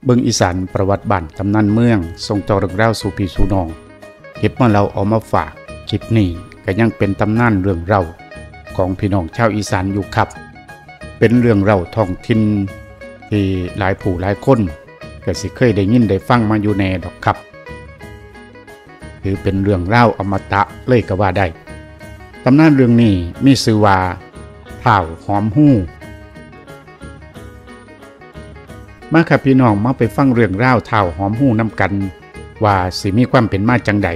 เบิ่งอีสานประวัติบ้านตำนานเมืองส่งต่อเรื่องราวสู่พี่สู่น้องเก็บมาเราเอามาฝากคลิปนี้ก็ยังเป็นตำนานเรื่องเล่าของพี่น้องชาวอีสานอยู่ครับเป็นเรื่องเล่าท้องถิ่นที่หลายผู้หลายคนก็สิเคยได้ยินได้ฟังมาอยู่แน่ดอกครับถือเป็นเรื่องเล่าอมตะเลยก็ว่าได้ตำนานเรื่องนี้มีชื่อว่าท้าวหอมหู้มาครับพี่น้องมาไปฟังเรื่องราวท้าวหอมหู้นำกันว่าสิมีความเป็นมาจังใด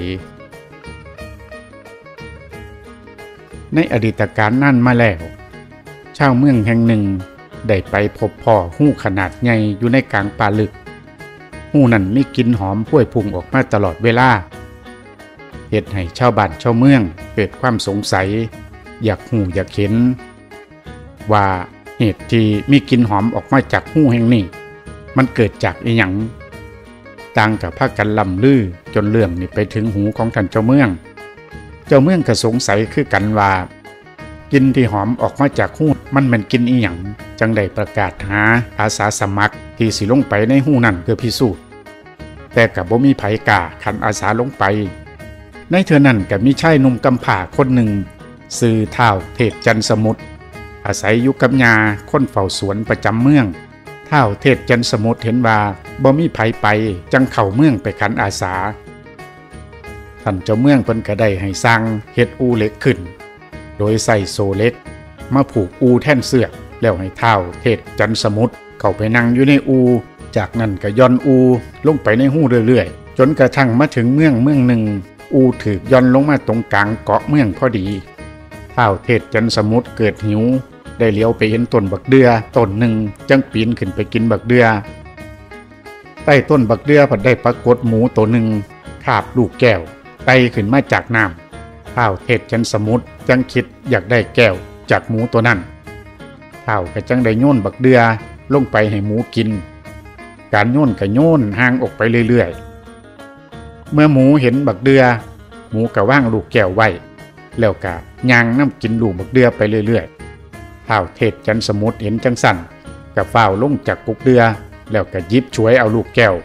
ในอดีตการนานมาแล้วชาวเมืองแห่งหนึ่งได้ไปพบพ่อหู้ขนาดใหญ่อยู่ในกลางป่าลึกหู้นั้นมีกลิ่นหอมพวยพุ่งออกมาตลอดเวลาเฮ็ดให้ชาวบ้านชาวเมืองเกิดความสงสัยอยากหู้อยากเห็นว่าเหตุที่มีกลิ่นหอมออกมาจากหู้แห่งนี้มันเกิดจากอีหยังต่างกับพากันล่ำลือจนเรื่องนี้ไปถึงหูของท่านเจ้าเมืองก็สงสัยคือกันว่ากลิ่นที่หอมออกมาจากหู้มันเป็นกลิ่นอีหยังจังได้ประกาศหาอาสาสมัครที่สิลงไปในหู้นั้นเพื่อพิสูจน์แต่ก็บ่มีไผกล้าขันอาสาลงไปในเทื่อนั้นก็มีชายหนุ่มกำพร้าคนหนึ่งชื่อท้าวเทพจันทร์สมุทรอาศัยอยู่กับญาคนเฝ้าสวนประจำเมืองท้าวเทพจันทร์สมุทรเห็นว่าบ่มีไผไปจังเข้าเมืองไปขันอาสาท่านเจ้าเมืองเพิ่นก็ได้ให้สร้างเฮ็ดอูเหล็กขึ้นโดยใส่โซ่เหล็กมาผูกอูแท่นเสือกแล้วให้ท้าวเทพจันทร์สมุทรเข้าไปนั่งอยู่ในอูจากนั้นก็ย่อนอูลงไปในหู้เรื่อยๆจนกระทั่งมาถึงเมืองหนึ่งอูถูกย่อนลงมาตรงกลางเกาะเมืองพอดีท้าวเทพจันทร์สมุทรเกิดหิวได้เลี้ยวไปเห็นต้นบักเดือต้นหนึ่งจังปีนขึ้นไปกินบักเดือใต้ต้นบักเดือพอได้ปรากฏหมูตัวหนึ่งคาบลูกแก้วไต่ขึ้นมาจากน้ำท้าวเทพจันทร์สมุทรจังคิดอยากได้แก้วจากหมูตัวนั้นท้าวก็จังได้โยนบักเดือลงไปให้หมูกินการโยนก็โยนห่างออกไปเรื่อยๆเมื่อหมูเห็นบักเดือหมูก็ว่างลูกแก้วไว้แล้วก็ย่างน้ำกินลูกบักเดือไปเรื่อยๆท้าวเทพจันทร์สมุทรเห็นจังสั่นก็ฟ้าวลงจากกุกเดือแล้วก็หยิบฉวยเอาลูกแก้ว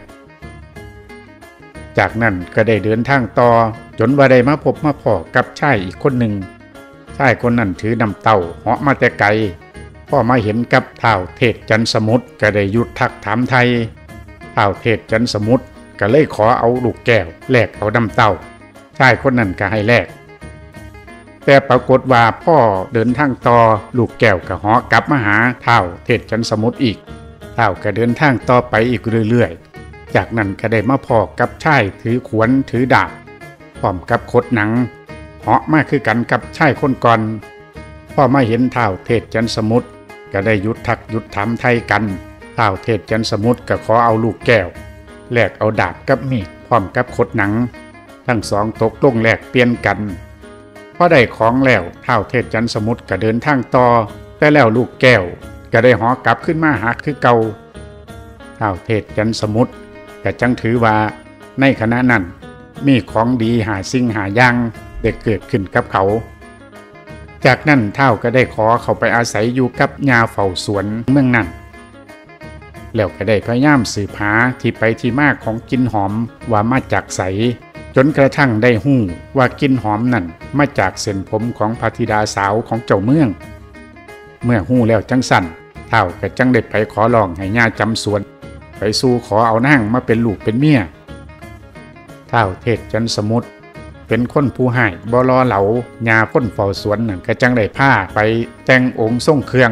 จากนั้นก็ได้เดินทางต่อจนว่าได้มาพบมาพอกับชายอีกคนหนึ่งชายคนนั้นถือน้ำเต้าเหาะมาแต่ไกลพอมาเห็นกับท้าวเทพจันทร์สมุทรก็ได้หยุดทักถามไทยท้าวเทพจันทร์สมุทรก็เลยขอเอาลูกแก้วแลกเอาน้ำเต้าชายคนนั้นก็ให้แลกแต่ปรากฏว่าพ่อเดินทางต่อลูกแก้วก็เหาะกลับมาหาท้าวเทพจันทร์สมุทรอีกท้าวก็เดินทางต่อไปอีกเรื่อยๆจากนั้นก็ได้มาพอกับชายถือขวานถือดาบพร้อมกับคดหนังเหาะมาคือกันกับชายคนก่อนพอมาเห็นท้าวเทพจันทร์สมุทรก็ได้หยุดทักหยุดถามไทยกันท้าวเทพจันทร์สมุทรก็ขอเอาลูกแก้วแลกเอาดาบกับมีดพร้อมกับคดหนังทั้งสองตกลงแลกเปลี่ยนกันพอได้ของแล้วท้าวเทพจันทร์สมุทรก็เดินทางต่อแต่แล้วลูกแก้วก็ได้หอกลับขึ้นมาหาคือเก่าท้าวเทพจันทร์สมุทรก็จังถือว่าในขณะนั้นมีของดีหาสิ่งหาอย่างได้เกิดขึ้นกับเขาจากนั้นท้าวก็ได้ขอเข้าไปอาศัยอยู่กับญาเฝ้าสวนเมืองนั้นแล้วก็ได้พยายามสืบหาที่ไปที่มาของกลิ่นหอมว่ามาจากไสจนกระทั่งได้หู้ว่ากลิ่นหอมนั่นมาจากเส้นผมของพระธิดาสาวของเจ้าเมืองเมื่อหู้แล้วจังสั่นท้าวก็จังได้ไปขอร้องให้ญาจำสวนไปสู่ขอเอานางมาเป็นลูกเป็นเมียท้าวเทพจันทร์สมุทรเป็นคนผู้ให้บ่รอเหลาญาคนเฝ้าสวนนั่นก็จังได้พาไปแต่งองค์ทรงเครื่อง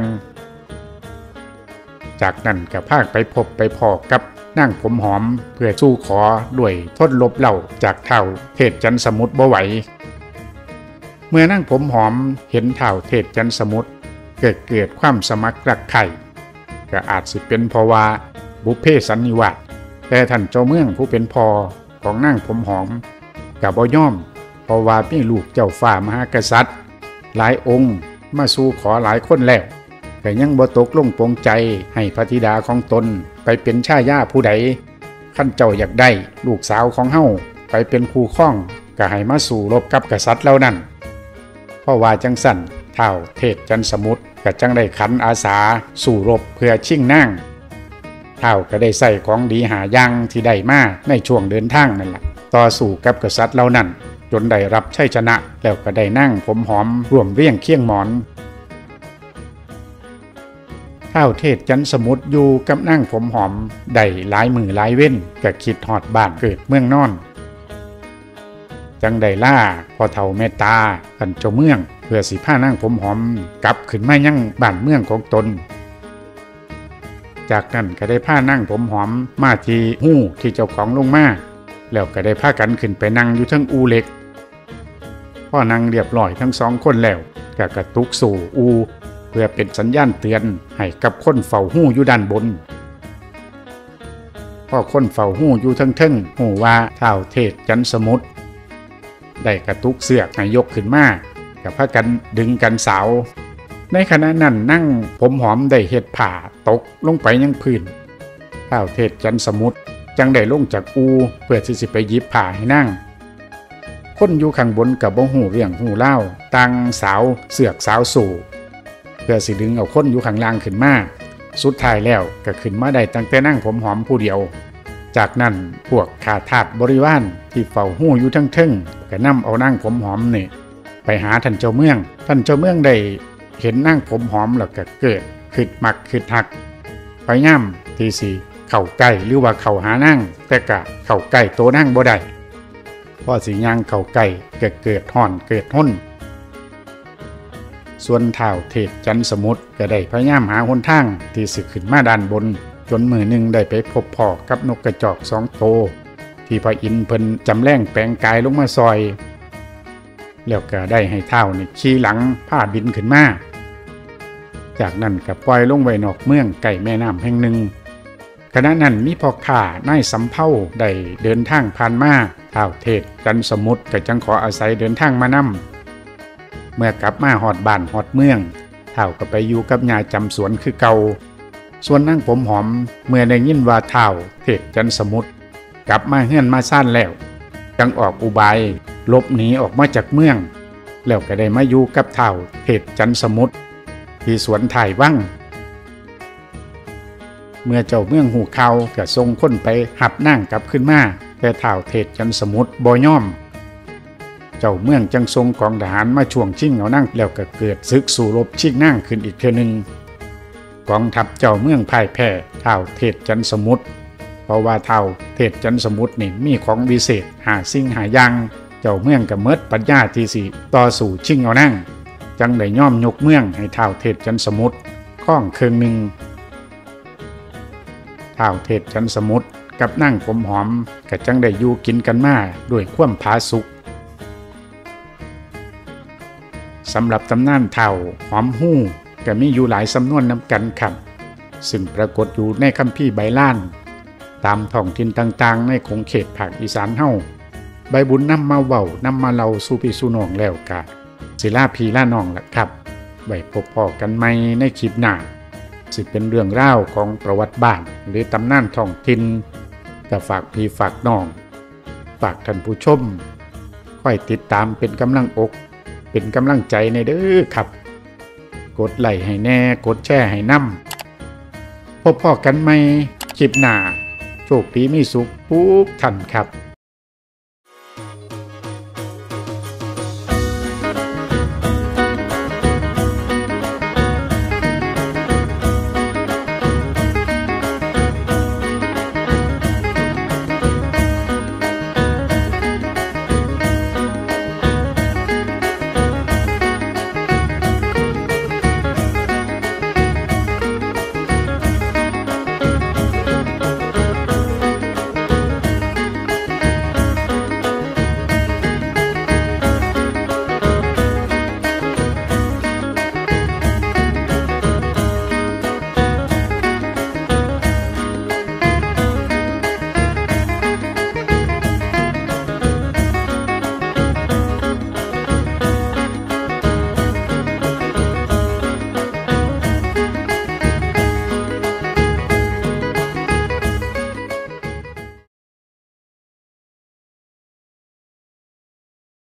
จากนั้นก็พาไปพบไปพอกับนางผมหอมเพื่อสู้ขอด้วยทดลบเหล่าจากท้าวเทพจันทร์สมุทรบ่ไหวเมื่อนางผมหอมเห็นท้าวเทพจันทร์สมุทรเกิดความสมัครรักใคร่ก็อาจสิเป็นเพราะว่าบุพเพสันนิวาสแต่ท่านเจ้าเมืองผู้เป็นพ่อของนางผมหอมก็บ่ยอมเพราะว่ามีลูกเจ้าฟ้ามหากษัตริย์หลายองค์มาสู่ขอหลายคนแล้วแต่ยังบ่ตกลงปรงใจให้พระธิดาของตนไปเป็นชายาผู้ใดคันเจ้าอยากได้ลูกสาวของเฮาไปเป็นคู่ครองก็ให้มาสู่รบกับกษัตริย์เหล่านั้นเพราะว่าจังสั่นท้าวเทพจันทร์สมุทรก็จังได้ขันอาสาสู่รบเพื่อชิงนางเท่าก็ได้ใส่ของดีหาอย่างที่ได้มาในช่วงเดินทางนั่นแหละต่อสู้กับกษัตริย์เหล่านั้นจนได้รับชัยชนะแล้วก็ได้นั่งผมหอมร่วมเรียงเคียงหมอนท้าวเทศจันสมุทรอยู่กับนั่งผมหอมได้หลายมือหลายเว้นก็คิดฮอดบ้านเกิดเมืองนอนจังได้ล่าพ่อเฒ่าแม่ตากันเจ้าเมืองเพื่อสิพานั่งผมหอมกลับขึ้นมายังบ้านเมืองของตนจากนั้นก็ได้พานั่งผมหอมมาที่หู้ที่เจ้าของลงมาแล้วก็ได้พากันขึ้นไปนั่งอยู่ทั้งอูเหล็กพ่อนั่งเรียบร้อยทั้งสองคนแล้วก็กระตุกสู่อูเพื่อเป็นสัญญาณเตือนให้กับคนเฝ้าหู้อยู่ด้านบนพ่อคนเฝ้าหู้อยู่ทั้งหู้ว่าท้าวเทศจันสมุทรได้กระตุกเสือกให้ยกขึ้นมากับพากันดึงกันสาวในขณะนั้นนั่งผมหอมได้เฮ็ดผ้าตกลงไปยังพื้นท้าวเทศจันสมุทรจังได้ลงจากอูเพื่อที่สิไปหยิบผ้าให้นั่งคนอยู่ข้างบนกับบ่ฮู้เรื่องฮู้เล่าตั้งสาวเสือกสาวสู่เพื่อสิดึงเอาคนอยู่ข้างล่างขึ้นมาสุดท้ายแล้วก็ขึ้นมาได้ตั้งแต่นั่งผมหอมผู้เดียวจากนั้นพวกข้าทาสบริวารที่เฝ้าหู้อยู่ทั้งก็นำเอานั่งผมหอมนี่ไปหาท่านเจ้าเมืองได้เห็นนั่งผมหอมแล้วก็เกิดคิดมักคิดหักพยายามที่สิเข้าใกล้หรือว่าเข้าหานั่งแต่ก็เข้าใกล้ตัวนั่งบ่ได้พอสิย่างเข้าใกล้ก็เกิดฮ้อนเกิดห้นส่วนท้าวเทศจันสมุทรก็ได้พยายามหาหนทางที่สิขึ้นมาด้านบนจนมือหนึ่งได้ไปพบพ่อกับนกกระจอก2 ตัวที่พระอินทร์เพิ่นจำแรงแปลงกายลงมาซอยแล้วก็ได้ให้ท้าวนี่ขี่หลังผ้าบินขึ้นมาจากนั้นก็ปล่อยลงไว้นอกเมืองใกล้แม่น้ำแห่งหนึ่งขณะนั้นมีพ่อข้านายสำเภาได้เดินทางผ่านมาท้าวเทศจันสมุทรก็จังขออาศัยเดินทางมานำเมื่อกลับมาฮอดบ้านฮอดเมืองท้าวก็ไปอยู่กับยายจำสวนคือเก่าส่วนนั่งผมหอมเมื่อได้ยินว่าท้าวเทศจันสมุทรกลับมาเฮือนมาซ่านแล้วจังออกอุบายหลบหนีออกมาจากเมืองแล้วก็ได้มาอยู่กับท้าวเทศจันสมุทรที่สวนถ่ายวังเมื่อเจ้าเมืองหูข่าวก็ส่งคนไปหับนั่งกลับขึ้นมาแต่ท้าวเทศจันสมุทรบ่ยอมเจ้าเมืองจังทรงกองทหารมาช่วงชิงเอานั่งแล้วก็เกิดศึกสู้รบชิงนั่งขึ้นอีกเทื่อนึงกองทัพเจ้าเมืองพ่ายแพ้ท้าวเทศจันสมุทรเพราะว่าท้าวเทศจันสมุทรนี่มีของวิเศษหาสิ่งหาอย่างเจ้าเมืองก็เมิดปัญญาที่สิต่อสู้ชิงเอานั่งจังได้ย่อมยกเมืองให้ท้าวเทศจันสมุทรครองเครื่องหนึ่งท้าวเทศจันสมุทรกับนั่งผมหอมก็จังได้อยู่กินกันมาด้วยความผาสุกสำหรับตำนานเท่าหอมหู้ก็มีอยู่หลายสำนวนนำกันครับซึ่งปรากฏอยู่ในคัมภีร์ไบลานตามท้องถิ่นต่างๆในคงเขตภาคอีสานเฮาใบบุญนำมาเว้านำมาเล่าสู่พี่สู่น้องแล้วกะศิลาพี่ลาน้องล่ะครับไว้พบพอกันใหม่ในคลิปหน้าสิเป็นเรื่องราวของประวัติบ้านหรือตำนานท้องถิ่นก็ฝากพี่ฝากน้องฝากท่านผู้ชมค่อยติดตามเป็นกำลังอกเป็นกำลังใจในเด้อครับกดไลค์ให้แน่กดแชร์ให้นำพบพอกันใหม่คลิปหน้าโชคดีมีสุขทุกท่านครับ